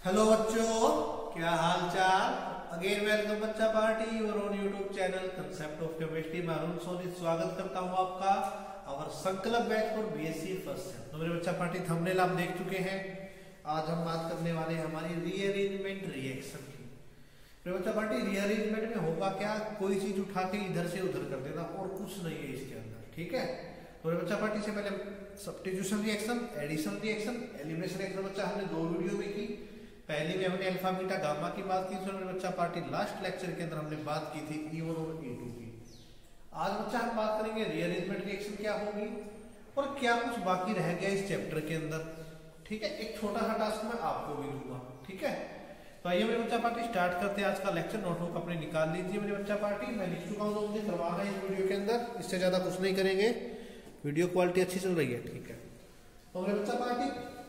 Hello बच्चों, क्या हाल चाल। अगेन वेलकम बच्चा पार्टी और on YouTube channel concept of chemistry में अरुण सोनी स्वागत करता हूं आपका और Sankalp batch for BSc first sem. तो मेरे बच्चा पार्टी थंबनेल आप देख चुके हैं। आज हम बात करने वाले हैं हमारी रीअरेंजमेंट रिएक्शन की। मेरे बच्चा पार्टी रीअरेंजमेंट में होगा क्या, कोई चीज उठा के इधर से उधर कर देना और कुछ नहीं है इसके अंदर, ठीक है। तो मेरे बच्चा पार्टी से पहले substitution reaction, addition reaction, elimination reaction बच्चा हमने दो वीडियो में की। पहली में हमने अल्फा बीटा गामा की बात की थी। मेरे बच्चा पार्टी लास्ट लेक्चर के अंदर हमने बात की थी E1 और E2 की। आज बच्चा हम बात करेंगे रीअरेंजमेंट रिएक्शन क्या होगी और क्या कुछ बाकी रह गया इस चैप्टर के अंदर, ठीक है। एक छोटा सा टास्क मैं आपको भी दूंगा, ठीक है। तो आइए मेरे बच्चा पार्टी स्टार्ट करते हैं आज का लेक्चर। नोटबुक अपने निकाल लीजिए मेरे बच्चा पार्टी। मैं लिख चुका हूँ जो मुझे करवाना है इस वीडियो के अंदर, इससे ज्यादा कुछ नहीं करेंगे। वीडियो क्वालिटी अच्छी चल रही है, ठीक है। तो मेरे बच्चा पार्टी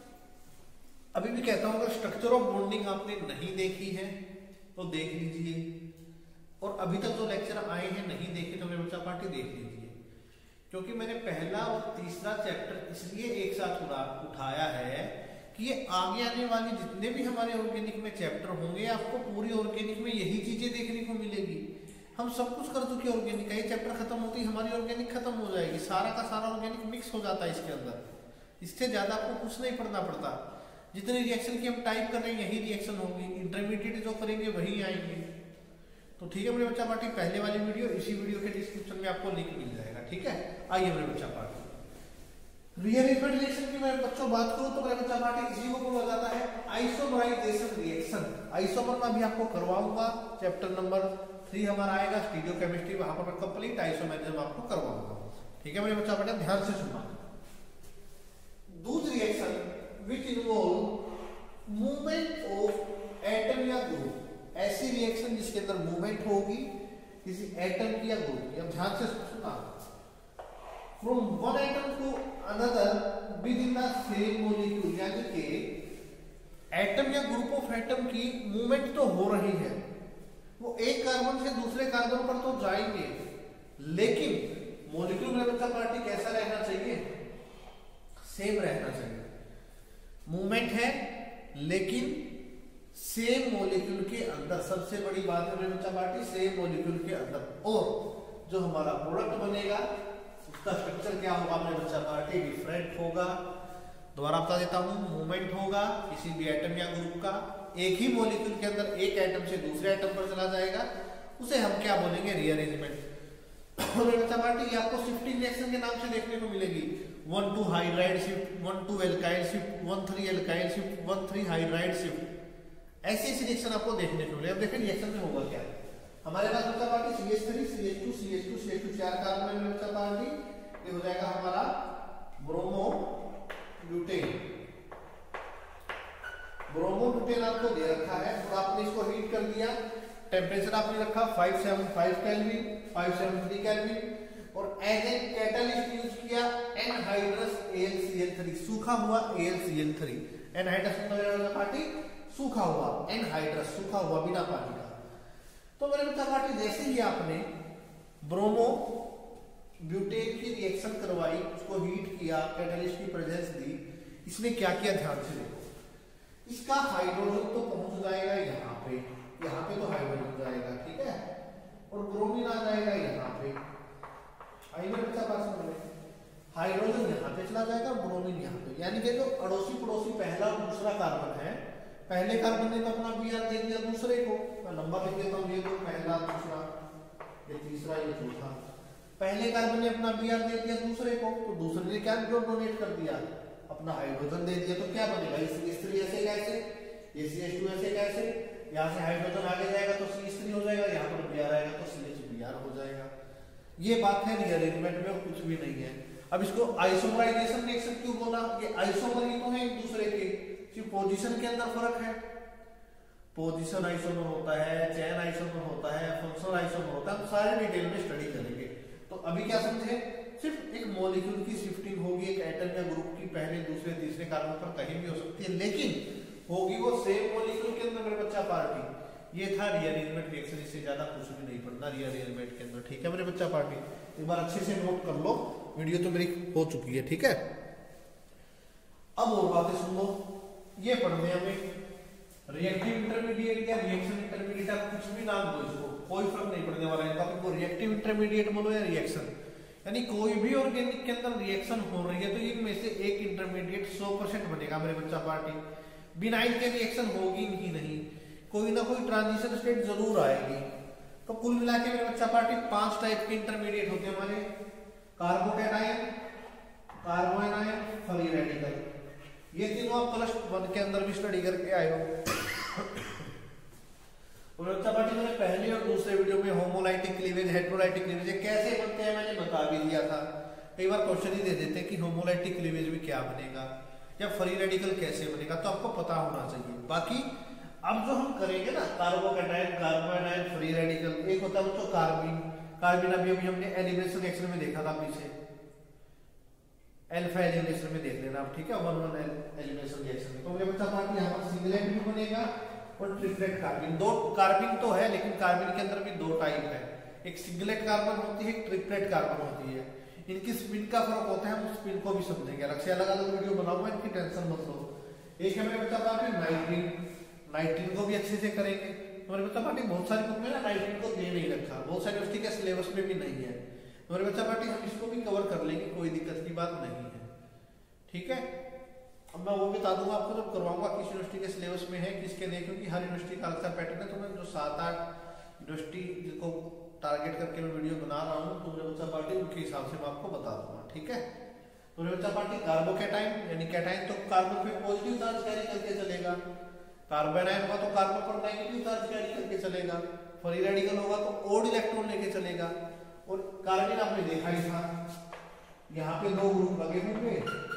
अभी भी कहता हूं, अगर स्ट्रक्चर ऑफ बॉन्डिंग आपने नहीं देखी है तो देख लीजिए, और अभी तक जो लेक्चर आए हैं नहीं देखे तो मेरे बच्चा पार्टी देख लीजिए, क्योंकि मैंने पहला और तीसरा चैप्टर इसलिए एक साथ उठाया है कि ये आगे आने वाले जितने भी हमारे ऑर्गेनिक में चैप्टर होंगे आपको पूरी ऑर्गेनिक में यही चीजें देखने को मिलेगी। हम सब कुछ कर चुके ऑर्गेनिक का, ये चैप्टर खत्म होती है हमारी ऑर्गेनिक खत्म हो जाएगी, सारा का सारा ऑर्गेनिक मिक्स हो जाता है इसके अंदर। इससे ज्यादा आपको कुछ नहीं पढ़ना पड़ता। जितने रिएक्शन की हम टाइप कर रहे हैं यही रिएक्शन होगी, इंटरमीडिएट जो करेंगे वही आएंगे। तो ठीक है मेरे बच्चा पार्टी, पहले वाली वीडियो इसी वीडियो के डिस्क्रिप्शन में आपको लिंक मिल जाएगा, ठीक है। आइए मेरे बच्चा पार्टी रीअरेंजमेंट रिएक्शन की मैं बच्चों बात करूं तो मेरे बच्चा पार्टी इसी को बोला जाता है आइसोमराइजेशन रिएक्शन। आइसोमर में अभी आपको करवाऊंगा, चैप्टर नंबर 3 हमारा आएगा स्टीरियो केमिस्ट्री, वहां पर मैं कंप्लीट आइसोमराइजेशन आपको करवाऊंगा, ठीक है मेरे बच्चा पार्टी। ध्यान से सुनना। दूसरी reaction which involve movement of atom या ग्रुप, ऐसी रिएक्शन जिसके अंदर मूवमेंट होगी किसी एटम की या ग्रुप की। अब ध्यान से सुनना। From one atom to another within the same molecule, यानी कि एटम या ग्रुप ऑफ एटम की मूवमेंट तो हो रही है, वो एक कार्बन से दूसरे कार्बन पर तो जाएंगे, लेकिन मॉलिक्यूल में बच्चा पार्टी कैसा रहना चाहिए, सेम रहना चाहिए। मूवमेंट है लेकिन सेम मॉलिक्यूल के अंदर, सबसे बड़ी बात है मेरे बच्चा पार्टी, सेम मॉलिक्यूल के अंदर। और जो हमारा प्रोडक्ट बनेगा उसका स्ट्रक्चर क्या होगा मेरे बच्चा पार्टी, डिफरेंट होगा। दोबारा बता देता हूं, मूवमेंट होगा किसी भी एटम या ग्रुप का, एक ही मॉलिक्यूल के अंदर एक एटम से दूसरे एटम पर चला जाएगा, उसे हम क्या बोलेंगे, रीअरेंजमेंट। मेरे बच्चा पार्टी ये आपको शिफ्टिंग रिएक्शन के नाम से देखने को मिलेगी। 1,2 hydride shift, 1,2 alkyl shift, 1,3 alkyl shift, 1,3 hydride shift, ऐसी रिएक्शन आपको देखने को मिलेगी। अब देखिए रिएक्शन में होगा क्या। हमारे पास बच्चा party CH3 CH2 CH2 CH2 चार कार्बन में बच्चा पार्टी, ये हो जाएगा हमारा ब्रोमो ब्यूटेन। ब्रोमो ब्यूटेन आपको दे रखा है और आपने इसको हीट कर दिया। टेम्परेचर आपने रखा 575 केल्विन, 573 केल्विन, और एज ए कैटलिस्ट यूज किया एनहाइड्रस AlCl3, सूखा हुआ AlCl3। एनहाइड्रस पार्टी सूखा हुआ, एनहाइड्रस सूखा हुआ बिना पानी का। तो मेरे बच्चा पार्टी जैसे ही आपने ब्रोमो ब्यूटेन की रिएक्शन करवाई, उसको हीट किया, कैटलिस्ट की प्रेजेंस दी, इसने क्या किया ध्यान से देखो। इसका हाइड्रोजन तो पहुंच जाएगा यहाँ पे तो हाइड्रोजन जाएगा, ठीक है, और ब्रोमीन आ जाएगा यहाँ पे। आइए बच्चा पास में हाइड्रोजन यहाँ पे चला जाएगा, ब्रोमीन यहाँ पे, यानी कि जो अड़ोसी पड़ोसी पहला और दूसरा कार्बन है, पहले कार्बन ने तो अपना Br दे दिया दूसरे को। मैं नंबर लिख देता हूँ, ये दो, पहला दूसरा, ये तीसरा, ये चौथा। पहले कार्बन ने अपना Br दे दिया दूसरे को, तो दूसरे ने क्या डोनेट कर दिया, अपना हाइड्रोजन दे दिया। तो क्या बनेगा, CH3 ऐसे कैसे, ये CH2 ऐसे कैसे, यहाँ से हाइड्रोजन आगे जाएगा तो CH3 हो जाएगा, यहाँ पर Br आएगा तो CH2Br हो जाएगा। ये बात है रीअरेंजमेंट में, कुछ भी नहीं है। अब इसको आइसोमराइजेशन रिएक्शन क्यों बोला, ये आइसोमर ही तो है एक दूसरे के, सिर्फ पोजीशन के अंदर फर्क है। पोजीशन आइसोमर होता है, चेन आइसोमर होता है, फंक्शनल आइसोमर होता है, हम सारे डिटेल में स्टडी करेंगे। तो अभी क्या समझे, सिर्फ एक मॉलिक्यूल की शिफ्टिंग होगी एक एटम या ग्रुप की, पहले दूसरे तीसरे कार्बन पर कहीं भी हो सकती है, लेकिन होगी वो सेम मॉलिक्यूल के अंदर मेरे बच्चा पार्टी। ये था रीअरेंजमेंट रिएक्शन, इससे ज्यादा कुछ भी नहीं पढ़ना रीअरेंजमेंट के अंदर, ठीक है मेरे बच्चा पार्टी। एक बार अच्छे से नोट कर लो, वीडियो तो मेरी हो चुकी है, ठीक है। अब और बातें सुन लो, ये पढ़ने हमें रिएक्टिव इंटरमीडिएट या रिएक्शन इंटरमीडिएट, आप कुछ भी नाम दो इसको, कोई फर्क नहीं पड़ने वाला है। आपको रिएक्टिव इंटरमीडिएट बोलो या रिएक्शन, यानी कोई भी ऑर्गेनिक के अंदर रिएक्शन हो रही है तो इनमें से एक इंटरमीडिएट 100% बनेगा मेरे बच्चा पार्टी। बिना इनके रिएक्शन होगी ही नहीं, कोई ना कोई ट्रांजिशन स्टेट जरूर आएगी। तो कुल मिला के मेरे बच्चा पार्टी 5 टाइप के इंटरमीडिएट होते हैं हमारे, कार्बोकेटायन, कार्बोएनायन, फ्री रेडिकल। ये तीनों आप +1 के अंदर भी स्टडी करके आए हो। बच्चा पार्टी मैंने पहले और दूसरे वीडियो में होमोलाइटिक क्लीवेज, हेटेरोलाइटिक क्लीवेज कैसे बनते हैं मैंने बता भी दिया था। कई बार क्वेश्चन ही दे देते हैं कि होमोलाइटिक क्लीवेज में क्या बनेगा या फ्री रेडिकल कैसे बनेगा, तो आपको पता होना चाहिए। बाकी अब जो हम करेंगे ना कार्बोकेटायन, कार्बोएनायन, फ्री रेडिकल, एक होता है बच्चों कार्बिन। कार्बिन अभी हमने एलिमिनेशन रिएक्शन में देखा था पीछे, अल्फा एलिमिनेशन में देख लेना आप, ठीक है, 1,1 एलिमिनेशन रिएक्शन में। तो मेरे बच्चा पार्टी यहाँ पर सिंगलेट भी बनेगा और ट्रिपलेट कार्बिन। 2 कार्बिन तो है लेकिन कार्बिन के अंदर भी 2 टाइप है, एक सिंगलेट कार्बन होती है, एक ट्रिपलेट कार्बन होती है। इनकी स्पिन का फर्क होता है, हम स्पिन को भी समझेंगे अलग से, अलग अलग वीडियो बनाऊंगा, इनकी टेंशन मत लो। एक है मेरे बच्चा पार्टी नाइट्रीन, नाइट्रीन को भी अच्छे से करेंगे। हमारे बच्चा पार्टी बहुत सारी बुक में ना नाइट्रीन को दे नहीं रखा, बहुत सारी यूनिवर्सिटी के सिलेबस में भी नहीं है। हमारे बच्चा पार्टी हम इसको भी कवर कर लेंगे, कोई दिक्कत की बात नहीं है, ठीक है। अब मैं वो बता दूंगा आपको जब करवाऊंगा किस यूनिवर्सिटी के सिलेबस में है किसके नहीं, क्योंकि हर यूनिवर्सिटी का अलग सा पैटर्न है। तो मैं जो 7-8 यूनिवर्सिटी जिनको टारगेट करके मैं वीडियो बना रहा हूँ तो मेरे बच्चा पार्टी उनके हिसाब से मैं आपको बता दूंगा, ठीक है। तो मेरे बच्चा पार्टी कार्बोकेटाइन यानी कैटाइन तो कार्बन पे पॉजिटिव चार्ज कैरी करके चलेगा, कार्बोनाइन होगा तो कार्बन पर नेगेटिव चार्ज कैरी करके चलेगा, फ्री रेडिकल होगा तो ओड इलेक्ट्रॉन लेके चलेगा। और कार्बन आपने देखा ही था, यहाँ पे 2 ग्रुप लगे होंगे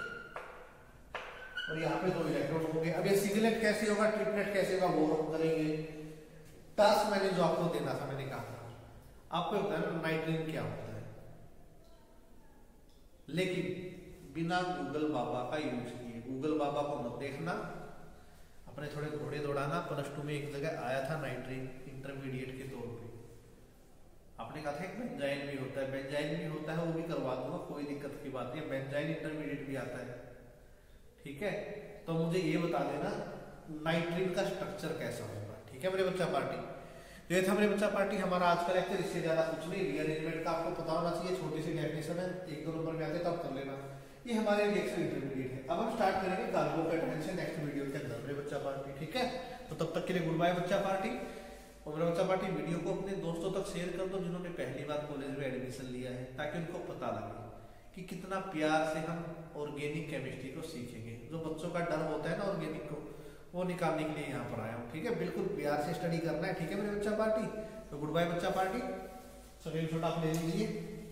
और यहाँ पे 2 इलेक्ट्रॉन होंगे। अब ये सिंगलेट कैसे होगा, ट्रिपलेट कैसे होगा, वो हम करेंगे। टास्क मैंने जो आपको देना था, मैंने कहा था आपको बताया नाइट्रीन क्या होता है, लेकिन बिना गूगल बाबा का यूज किए। गूगल बाबा को मत देखना, अपने थोड़े घोड़े दौड़ाना। +2 में एक जगह आया था नाइट्रीन इंटरमीडिएट के तौर पे, आपने कहा था एक बेंजाइन भी होता है, बेंजाइन भी होता है, वो भी करवा दूंगा, कोई दिक्कत की बात नहीं, बेंजाइन इंटरमीडिएट भी आता है, ठीक है। तो मुझे ये बता देना नाइट्रीन का स्ट्रक्चर कैसा होगा, ठीक है मेरे बच्चा पार्टी। ये था मेरे बच्चा पार्टी हमारा आज का लेक्चर, इससे ज्यादा कुछ नहीं। रीअरेंजमेंट का आपको पता होना चाहिए, छोटी सी डेफिनेशन है, 1-2 नंबर में आते तब कर लेना। ये हमारे रिएक्शन इंटरमीडिएट है। अब हम स्टार्ट करेंगे कार्बोकेटाइन से नेक्स्ट वीडियो के अंदर मेरे बच्चा पार्टी, ठीक है। तो तब तक के लिए गुड बाय बच्चा पार्टी। और मेरा बच्चा पार्टी वीडियो को अपने दोस्तों तक शेयर कर दो जिन्होंने पहली बार कॉलेज में एडमिशन लिया है, ताकि उनको पता लगे कि कितना प्यार से हम ऑर्गेनिक केमिस्ट्री को सीखेंगे। जो बच्चों का डर होता है ना ऑर्गेनिक को, वो निकालने के लिए यहाँ पर आया हूँ, ठीक है। बिल्कुल प्यार से स्टडी करना है, ठीक है मेरे बच्चा पार्टी। तो गुड बाय बच्चा पार्टी, स्क्रीनशॉट आप ले लीजिए।